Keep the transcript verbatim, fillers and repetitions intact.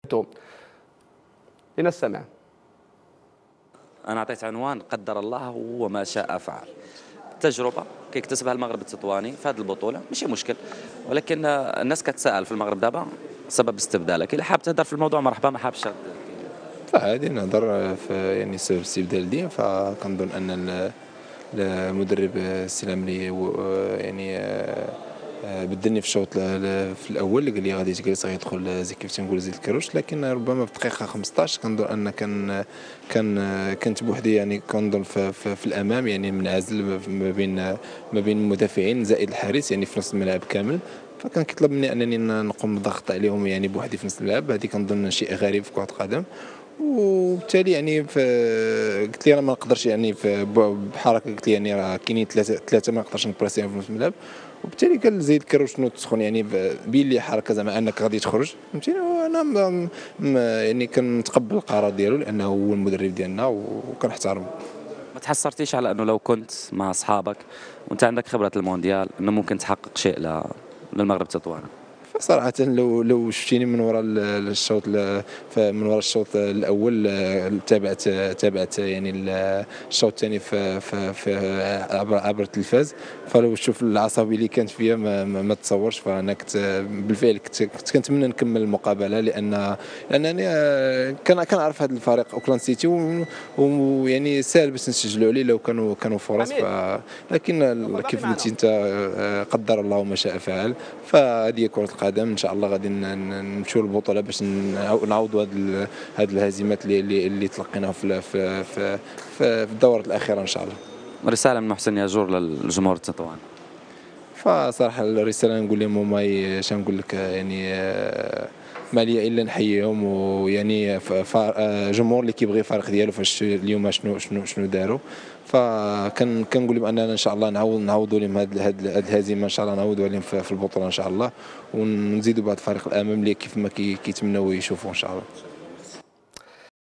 لنستمع. أنا أعطيت عنوان قدر الله وما شاء فعل. تجربة كيكتسبها المغرب التطواني في هذه البطولة ماشي مشكل، ولكن الناس كتساءل في المغرب دابا سبب استبدالك. إلا حاب تهضر في الموضوع مرحبا، ما حابش فعادي نهضر في يعني سبب الاستبدال ديالي. فكنظن ان ال- المدرب السي العمري يعني بدلني في الشوط ال- في الاول، قال لي غادي تجلس غيدخل زي كيف تنقول زيد الكروش، لكن ربما في الدقيقه خمسطاش كنظن ان كان كان كنت بوحدي، يعني كنظن في, في, في الامام، يعني منعزل ما بين ما بين المدافعين زائد الحارس، يعني في نص الملعب كامل. فكان كيطلب مني انني نقوم بالضغط عليهم يعني بوحدي في نص الملعب. هذه كنظن شيء غريب في كره القدم، وبالتالي يعني قلت لي انا ما نقدرش، يعني بحركه قلت لي يعني راه كاينين ثلاثه ثلاثه ما نقدرش نبراسيهم في نص الملعب. وبالتالي قال زيد كروش شنو تسخن، يعني بين لي حركه زعما انك غادي تخرج، فهمتيني. وانا م- م- يعني كنتقبل القرار ديالو لانه هو المدرب ديالنا وكنحترمه. ما تحسرتيش على أنه لو كنت مع أصحابك وأنت عندك خبرة المونديال أنه ممكن تحقق شيء ل- للمغرب التطواني؟ صراحة لو لو شفتيني من وراء الشوط من وراء الشوط الأول، تابعت تابعت يعني الشوط الثاني في في في عبر عبر التلفاز. فلو تشوف العصبية اللي كانت فيها ما, ما, ما تصورش. فأنا كنت بالفعل كنت كنت كنتمنى نكمل المقابلة، لأن لأنني كان كنعرف هذا الفريق أوكلاند سيتي، ويعني سهل باش نسجلوا عليه لو كانوا كانوا فرص. ف لكن كيف قلتي أنت، قدر الله ما شاء فعل. فهذه كرة القدم، ان شاء الله غادي نمشيو للبطوله باش نعوضوا هذه هذه الهزيمات اللي اللي, اللي تلقيناها في في في في الدورة الاخيره ان شاء الله. رسالة من محسن ياجور للجمهور التطواني. فصراحه الرساله نقول لهم هما اش نقول لك، يعني ما لي الا نحييهم، ويعني جمهور اللي كيبغي الفريق ديالو فاش اليوم شنو شنو شنو داروا. فكان كنقول لهم اننا ان شاء الله نعوض نعوضوا لهم هذه هذه الهزيمه، ان شاء الله نعوضوا لهم في البطوله ان شاء الله، ونزيدوا بعض الفريق الامام اللي كيف ما كيتمنوا يشوفوا ان شاء الله.